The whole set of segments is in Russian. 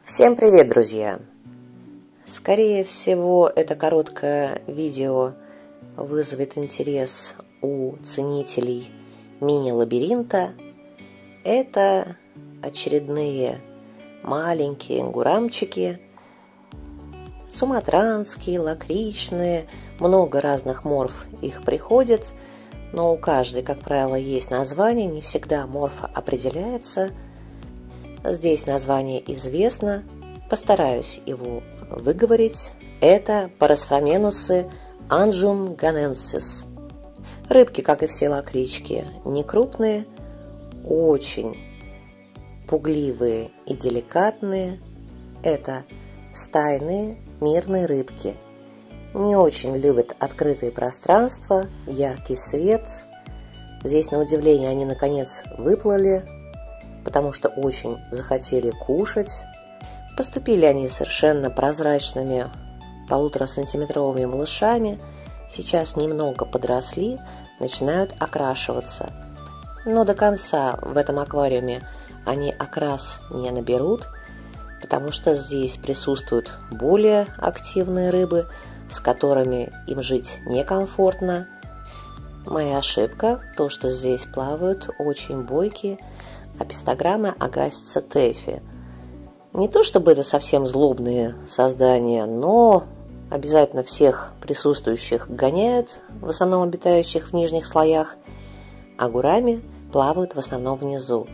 Всем привет, друзья! Скорее всего, это короткое видео вызовет интерес у ценителей мини-лабиринта. Это очередные маленькие гурамчики, суматранские, лакричные, много разных морф их приходит, но у каждой, как правило, есть название, не всегда морфа определяется. Здесь название известно, постараюсь его выговорить. Это парасфраменусы анджунганенсис. Рыбки, как и все лакрички, не крупные, очень пугливые и деликатные. Это стайные мирные рыбки. Не очень любят открытые пространства, яркий свет. Здесь, на удивление, они наконец выплыли, потому что очень захотели кушать. Поступили они совершенно прозрачными 1,5-сантиметровыми малышами. Сейчас немного подросли, начинают окрашиваться. Но до конца в этом аквариуме они окрас не наберут, потому что здесь присутствуют более активные рыбы, с которыми им жить некомфортно. Моя ошибка, то, что здесь плавают очень бойкие апистограммы агастица тэфи. Не то чтобы это совсем злобные создания, но обязательно всех присутствующих гоняют, в основном обитающих в нижних слоях, а гурами плавают в основном внизу.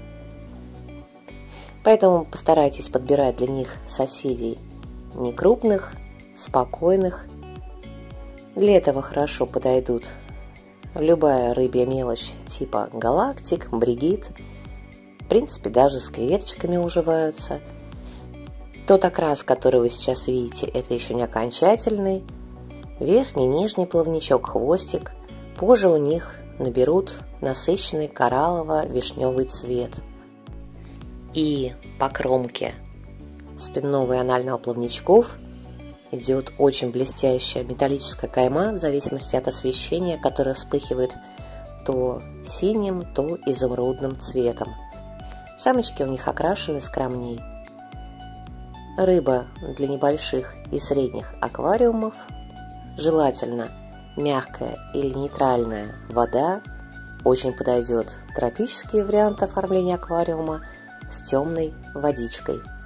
Поэтому постарайтесь подбирать для них соседей некрупных, спокойных. Для этого хорошо подойдут любая рыбья мелочь типа галактик, бригит. В принципе, даже с креветочками уживаются. Тот окрас, который вы сейчас видите, это еще не окончательный. Верхний, нижний плавничок, хвостик. Позже у них наберут насыщенный кораллово-вишневый цвет. И по кромке спинного и анального плавничков идет очень блестящая металлическая кайма, в зависимости от освещения, которое вспыхивает то синим, то изумрудным цветом. Самочки у них окрашены скромней. Рыба для небольших и средних аквариумов. Желательно мягкая или нейтральная вода. Очень подойдет тропический вариант оформления аквариума с темной водичкой.